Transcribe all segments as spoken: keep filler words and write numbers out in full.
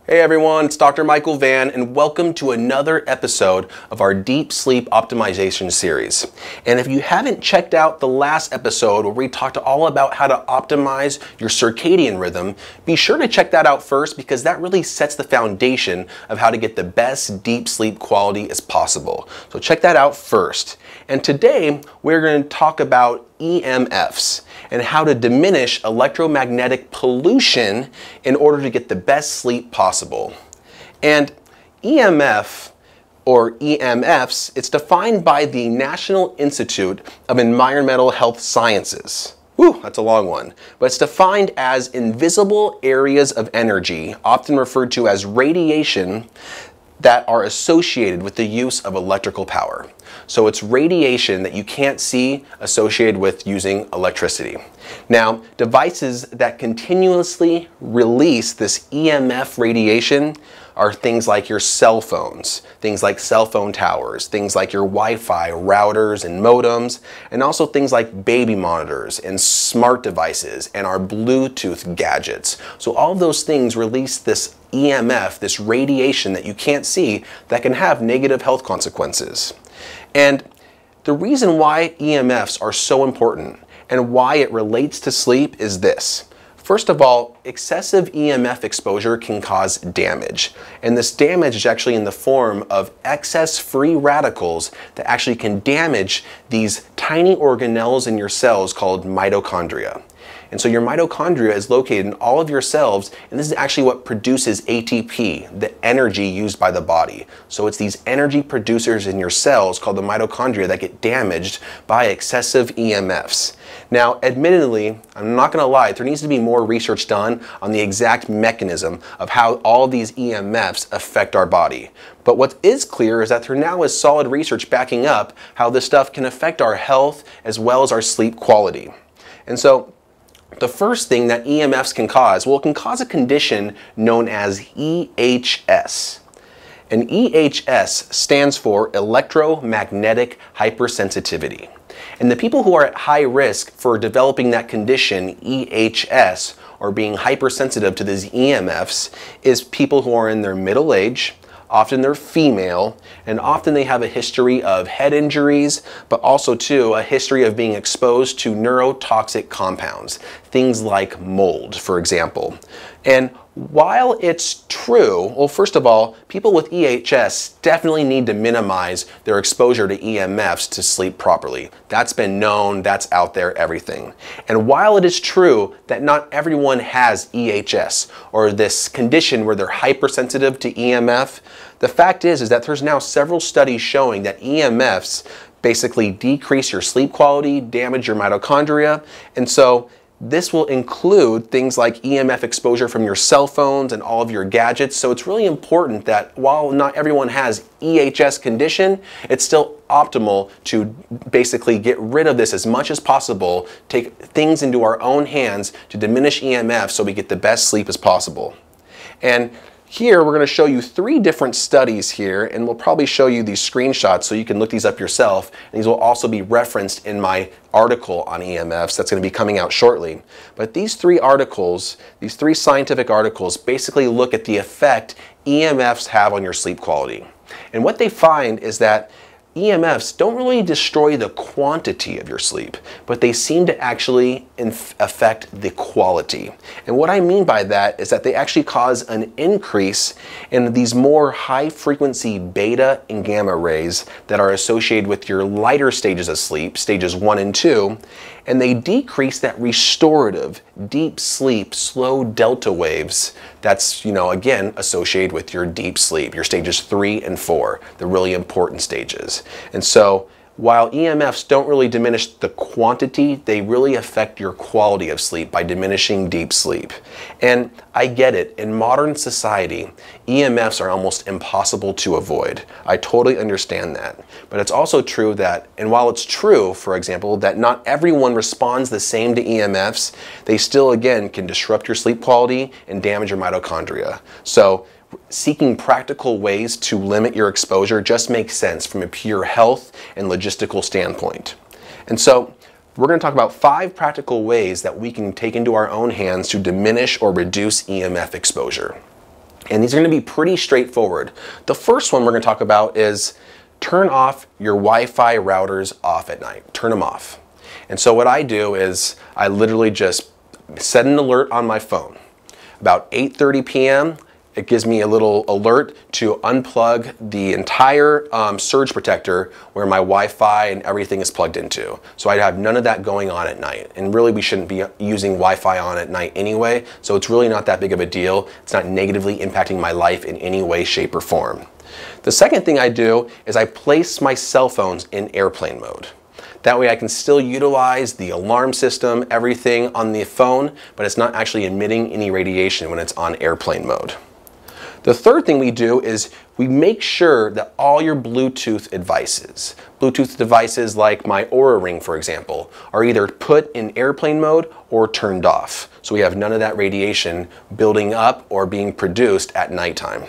Hey everyone, it's Doctor Michael Van and welcome to another episode of our Deep Sleep Optimization series. And if you haven't checked out the last episode where we talked all about how to optimize your circadian rhythm, be sure to check that out first because that really sets the foundation of how to get the best deep sleep quality as possible. So check that out first. And today we're going to talk about E M Fs and how to diminish electromagnetic pollution in order to get the best sleep possible. And E M F, or E M Fs, it's defined by the National Institute of Environmental Health Sciences. Whew, that's a long one. But it's defined as invisible areas of energy, often referred to as radiation, that are associated with the use of electrical power. So it's radiation that you can't see associated with using electricity. Now, devices that continuously release this E M F radiation are things like your cell phones, things like cell phone towers, things like your Wi-Fi routers and modems, and also things like baby monitors and smart devices and our Bluetooth gadgets. So all of those things release this E M F, this radiation that you can't see that can have negative health consequences. And the reason why E M Fs are so important and why it relates to sleep is this. First of all, excessive E M F exposure can cause damage. And this damage is actually in the form of excess free radicals that actually can damage these tiny organelles in your cells called mitochondria. And so your mitochondria is located in all of your cells, and this is actually what produces A T P, the energy used by the body. So it's these energy producers in your cells called the mitochondria that get damaged by excessive E M Fs. Now, admittedly, I'm not going to lie, there needs to be more research done on the exact mechanism of how all of these E M Fs affect our body. But what is clear is that there now is solid research backing up how this stuff can affect our health as well as our sleep quality. And so, the first thing that E M Fs can cause, well, it can cause a condition known as E H S. And E H S stands for Electromagnetic Hypersensitivity. And the people who are at high risk for developing that condition, E H S, or being hypersensitive to these E M Fs, is people who are in their middle age. Often they're female, and often they have a history of head injuries, but also too a history of being exposed to neurotoxic compounds, things like mold, for example. And while it's true, well, first of all, people with E H S definitely need to minimize their exposure to E M Fs to sleep properly. That's been known, that's out there, everything. And while it is true that not everyone has E H S, or this condition where they're hypersensitive to E M F, the fact is, is that there's now several studies showing that E M Fs basically decrease your sleep quality, damage your mitochondria, and so this will include things like E M F exposure from your cell phones and all of your gadgets. So it's really important that while not everyone has E H S condition, it's still optimal to basically get rid of this as much as possible, take things into our own hands to diminish E M F so we get the best sleep as possible. And here we're going to show you three different studies here, and we'll probably show you these screenshots so you can look these up yourself. And these will also be referenced in my article on E M Fs that's going to be coming out shortly. But these three articles, these three scientific articles, basically look at the effect E M Fs have on your sleep quality. And what they find is that E M Fs don't really destroy the quantity of your sleep, but they seem to actually affect the quality. And what I mean by that is that they actually cause an increase in these more high frequency beta and gamma rays that are associated with your lighter stages of sleep, stages one and two, and they decrease that restorative, deep sleep, slow delta waves that's, you know, again, associated with your deep sleep, your stages three and four, the really important stages. And so while E M Fs don't really diminish the quantity, they really affect your quality of sleep by diminishing deep sleep. And I get it, in modern society, E M Fs are almost impossible to avoid. I totally understand that. But it's also true that, and while it's true, for example, that not everyone responds the same to E M Fs, they still, again, can disrupt your sleep quality and damage your mitochondria. So seeking practical ways to limit your exposure just makes sense from a pure health and logistical standpoint. And so we're going to talk about five practical ways that we can take into our own hands to diminish or reduce E M F exposure. And these are going to be pretty straightforward. The first one we're going to talk about is turn off your Wi-Fi routers off at night. Turn them off. And so what I do is I literally just set an alert on my phone. About eight thirty p m it gives me a little alert to unplug the entire um, surge protector where my Wi-Fi and everything is plugged into. So I have none of that going on at night. And really we shouldn't be using Wi-Fi on at night anyway, so it's really not that big of a deal. It's not negatively impacting my life in any way, shape, or form. The second thing I do is I place my cell phones in airplane mode. That way I can still utilize the alarm system, everything on the phone, but it's not actually emitting any radiation when it's on airplane mode. The third thing we do is we make sure that all your Bluetooth devices, Bluetooth devices like my Oura Ring, for example, are either put in airplane mode or turned off. So we have none of that radiation building up or being produced at nighttime.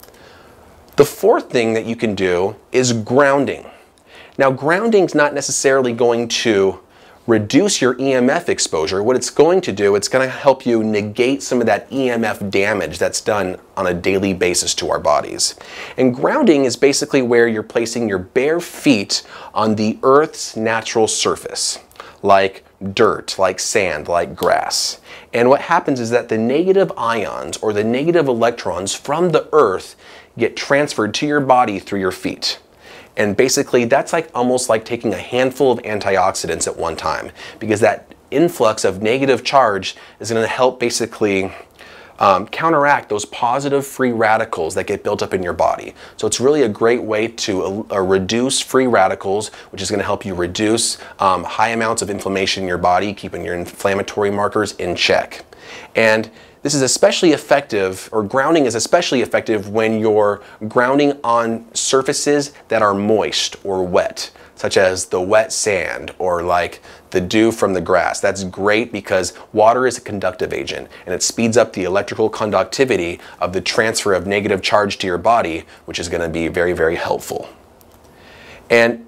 The fourth thing that you can do is grounding. Now, grounding is not necessarily going to reduce your E M F exposure. What it's going to do, it's going to help you negate some of that E M F damage that's done on a daily basis to our bodies. And grounding is basically where you're placing your bare feet on the Earth's natural surface, like dirt, like sand, like grass. And what happens is that the negative ions or the negative electrons from the Earth get transferred to your body through your feet. And basically that's like almost like taking a handful of antioxidants at one time, because that influx of negative charge is going to help basically um, counteract those positive free radicals that get built up in your body. So it's really a great way to uh, reduce free radicals, which is going to help you reduce um, high amounts of inflammation in your body, keeping your inflammatory markers in check. And this is especially effective, or grounding is especially effective when you're grounding on surfaces that are moist or wet, such as the wet sand or like the dew from the grass. That's great because water is a conductive agent and it speeds up the electrical conductivity of the transfer of negative charge to your body, which is going to be very, very helpful. And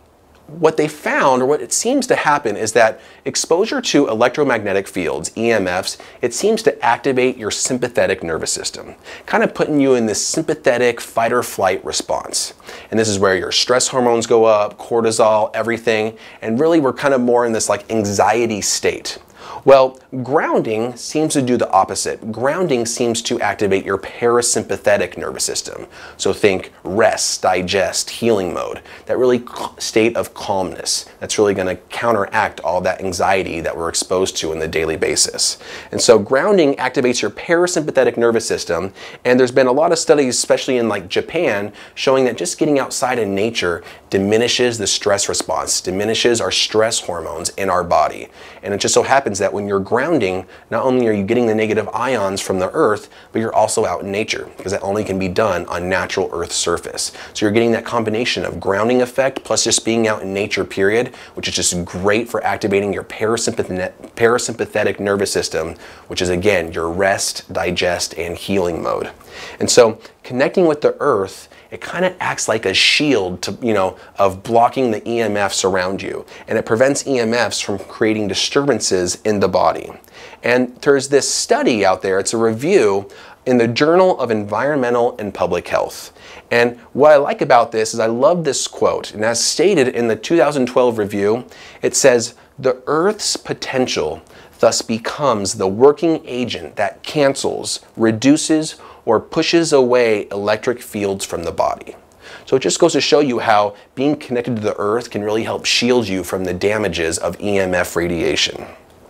what they found, or what it seems to happen, is that exposure to electromagnetic fields, E M Fs, it seems to activate your sympathetic nervous system, kind of putting you in this sympathetic fight or flight response. And this is where your stress hormones go up, cortisol, everything, and really we're kind of more in this like anxiety state. Well, grounding seems to do the opposite. Grounding seems to activate your parasympathetic nervous system. So think rest, digest, healing mode. That really state of calmness. That's really going to counteract all that anxiety that we're exposed to on the daily basis. And so grounding activates your parasympathetic nervous system. And there's been a lot of studies, especially in like Japan, showing that just getting outside in nature diminishes the stress response, diminishes our stress hormones in our body. And it just so happens that when you're grounding, not only are you getting the negative ions from the earth, but you're also out in nature, because that only can be done on natural earth surface. So you're getting that combination of grounding effect plus just being out in nature, period, which is just great for activating your parasympathetic, parasympathetic nervous system, which is again your rest, digest, and healing mode. And so connecting with the earth, it kind of acts like a shield to, you know, of blocking the E M Fs around you. And it prevents E M Fs from creating disturbances in the body. And there's this study out there, it's a review in the Journal of Environmental and Public Health. And what I like about this is I love this quote. And as stated in the two thousand twelve review, it says, "The Earth's potential thus becomes the working agent that cancels, reduces, or pushes away electric fields from the body." So it just goes to show you how being connected to the earth can really help shield you from the damages of E M F radiation.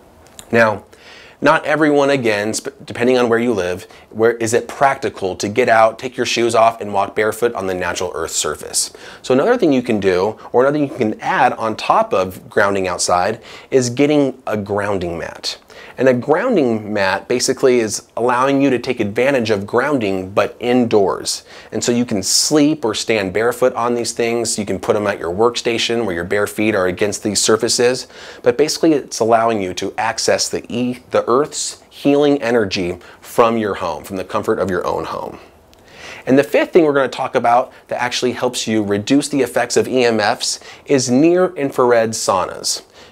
Now, not everyone, again, depending on where you live, where is it practical to get out, take your shoes off, and walk barefoot on the natural earth surface. So another thing you can do, or another thing you can add on top of grounding outside, is getting a grounding mat. And a grounding mat basically is allowing you to take advantage of grounding, but indoors. And so you can sleep or stand barefoot on these things. You can put them at your workstation where your bare feet are against these surfaces. But basically it's allowing you to access the, e the Earth's healing energy from your home, from the comfort of your own home. And the fifth thing we're going to talk about that actually helps you reduce the effects of E M Fs is near-infrared saunas.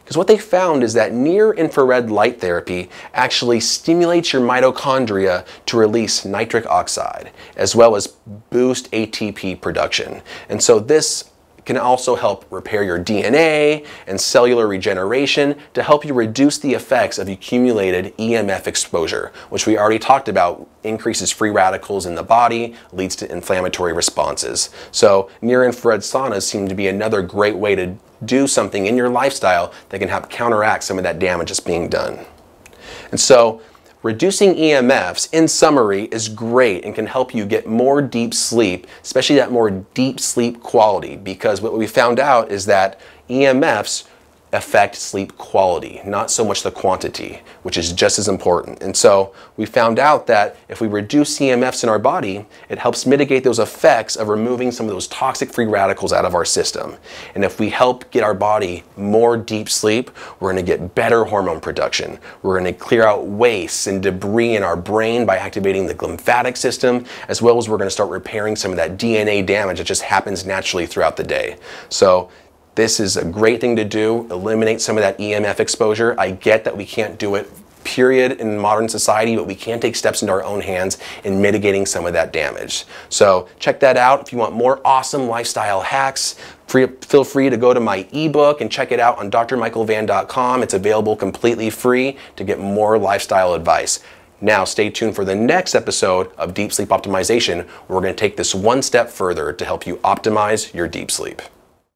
Because what they found is that near-infrared light therapy actually stimulates your mitochondria to release nitric oxide, as well as boost A T P production. And so this can also help repair your D N A and cellular regeneration to help you reduce the effects of accumulated E M F exposure, which we already talked about increases free radicals in the body, leads to inflammatory responses. So near-infrared saunas seem to be another great way to do something in your lifestyle that can help counteract some of that damage that's being done. And so reducing E M Fs, in summary, is great and can help you get more deep sleep, especially that more deep sleep quality, because what we found out is that E M Fs affect sleep quality, not so much the quantity, which is just as important. And so we found out that if we reduce E M Fs in our body, it helps mitigate those effects of removing some of those toxic free radicals out of our system. And if we help get our body more deep sleep, we're going to get better hormone production. We're going to clear out waste and debris in our brain by activating the lymphatic system, as well as we're going to start repairing some of that D N A damage that just happens naturally throughout the day. So this is a great thing to do, eliminate some of that E M F exposure. I get that we can't do it, period, in modern society, but we can take steps into our own hands in mitigating some of that damage. So check that out. If you want more awesome lifestyle hacks, free, feel free to go to my ebook and check it out on D R Michael Van dot com. It's available completely free to get more lifestyle advice. Now stay tuned for the next episode of Deep Sleep Optimization, where we're going to take this one step further to help you optimize your deep sleep.